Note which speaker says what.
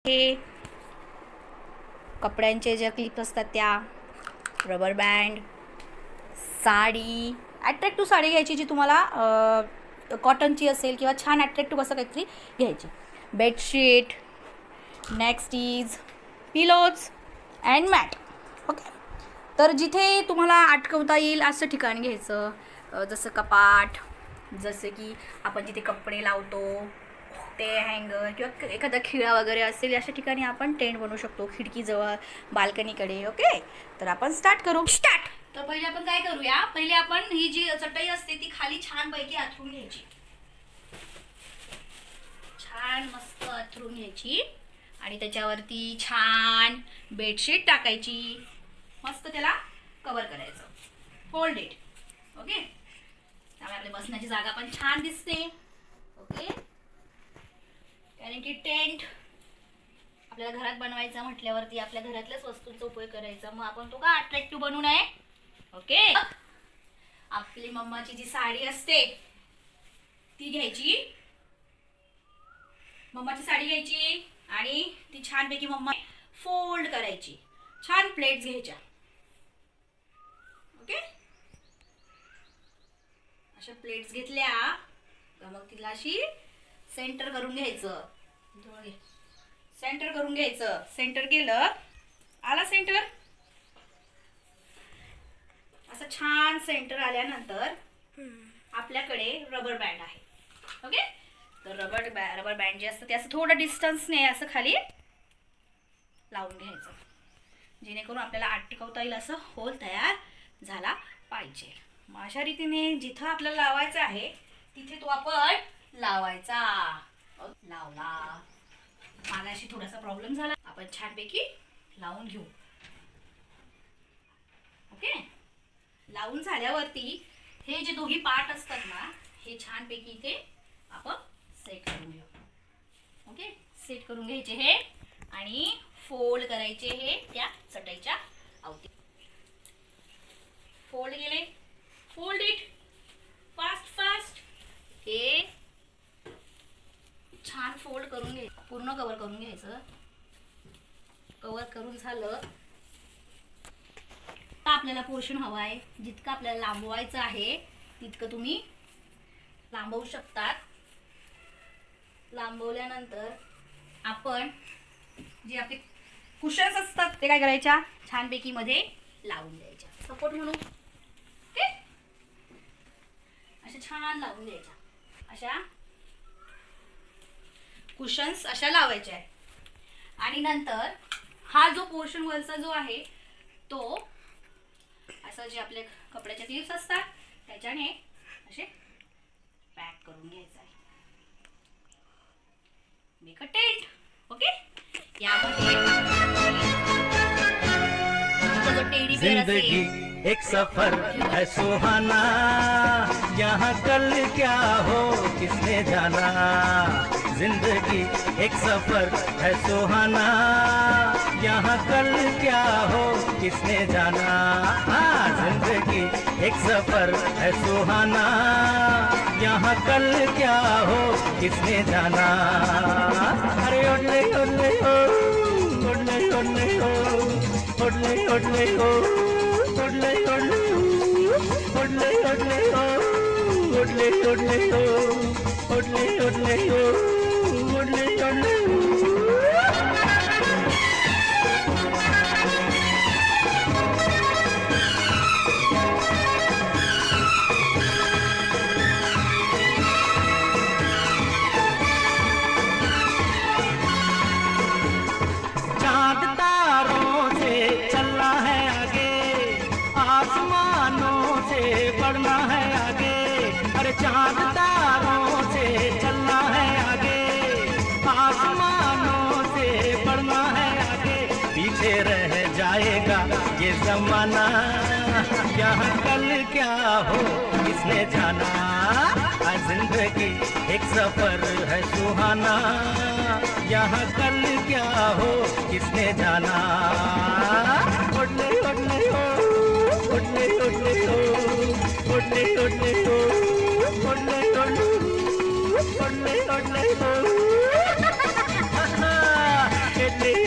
Speaker 1: हे कपड्यांचे ज्या क्लिप्स असतात त्या, rubber band, sari, attractive sari घ्यायची जी तुम्हाला कॉटनची असेल किंवा छान ॲट्रॅक्टिव्ह असं काहीतरी घ्यायची. Bedsheet, next is pillows and mat. Okay, तर जिथे तुम्हाला अटकवता येईल असं ठिकाण घ्यायचं. जसं कपाट, जसं की आपण जिथे कपडे लावतो ते हँगर किंवा एखादा खिळा वगैरे असेल अशा ठिकाणी आपण टेंट बनवू शकतो, खिडकीजवळ, बाल्कनीकडे. ओके, तर आपण स्टार्ट करू. तर पहिले आपण काय करूया, पहिले आपण ही जी चटई असते ती खाली छानपैकी अंथरून घ्यायची. छान मस्त अंथरून घ्यायची आणि त्याच्यावरती छान बेडशीट टाकायची. मस्त त्याला कव्हर करायचं, फोल्ड इट. ओके, त्यामुळे आपल्या बसण्याची जागा पण छान दिसते. ओके, कारण की टेंट आपल्याला घरात बनवायचा म्हटल्यावरती आपल्या घरातल्याच वस्तूंचा उपयोग करायचा, मग आपण तो का अट्रॅक्टिव्ह बनवू नये. ओके, आपली मम्माची जी साडी असते ती घ्यायची, मम्माची साडी घ्यायची आणि ती छानपैकी मम्मा फोल्ड करायची. छान प्लेट्स घ्यायच्या. ओके, अशा प्लेट्स घेतल्या मग तिला अशी सेंटर करून घ्यायचं. सेंटर करून घ्यायचं. सेंटर केलं, आला सेंटर. असं छान सेंटर आल्यानंतर आपल्याकडे रबर बँड आहे. ओके, तर रबर बँड जे असतं ते असं थोडं डिस्टन्सने असं खाली लावून घ्यायचं, जेणेकरून आपल्याला अटकवता येईल असं होल तयार झाला पाहिजे. मग अशा रीतीने जिथं आपल्याला लावायचं आहे तिथे तो आपण लावायचा. लावला, मागाशी थोडासा प्रॉब्लेम झाला, आपण छानपैकी लावून घेऊ. ओके, लावून झाल्यावरती हे जे दोन्ही पार्ट असतात ना हे छानपैकी इथे आपण सेट करून घेऊ. ओके, सेट करून घ्यायचे हे आणि फोल्ड करायचे हे त्या चटईच्या अवती. फोल्ड केले, फोल्ड इट फास्ट फास्ट. हे छान फोल्ड करून घे, पूर्ण कव्हर करून घ्यायचं. कव्हर करून झालं तर आपल्याला पोर्शन हवा आहे, जितकं आपल्याला लांबवायचं आहे तितकं तुम्ही लांबवू शकतात. लांबवल्यानंतर आपण जे आपले कुशन्स असतात ते काय करायच्या, छानपैकी मध्ये लावून द्यायच्या, सपोर्ट म्हणून. ओके, अशा छान लावून द्यायच्या. अशा कुशन्स अशा लावायचे आहे. आणि नंतर हा जो पोर्शन वरचा जो आहे तो असं जे आपले कपड्याचे क्लिप्स असतात त्याच्याने असे पॅक करून घ्यायचा आहे. Make a tent. ओके, यामध्ये जो टेडी बेअर असेल.
Speaker 2: एक सफर है सुहाना, यहाँ कल क्या हो किसने जाना. जिंदगी एक सफर है सुहाना, यहाँ कल क्या हो किसने जाना. जिंदगी एक सफर है सुहाना, यहाँ कल क्या हो किसने जाना. अरे ओडले ओडले ओ, ओडले ओडले ओ, ओडले ओडले ओ, ओडले ओडले ओ, ओडले ओडले ओ, ओडले ओडले ओ, ओडले ओडले ओ, ओडले ओडले ओ. चांद तारों से चलना है आगे, आसमानों से बढ़ना है आगे. अरे चांद तारों से चलना है आगे, आसमानों से बढ़ना है आगे. पीछे रह जाएगा ये जमाना, यहाँ कल क्या हो किसने जाना. जिंदगी एक सफर है सुहाना, यहाँ कल क्या हो किसने जाना. ओडले ओडले ओ, ओडले ओडले ओ, ओडले ओडले ओ, ओडले ओडले ओ, ओडले ओडले ओ. घेतले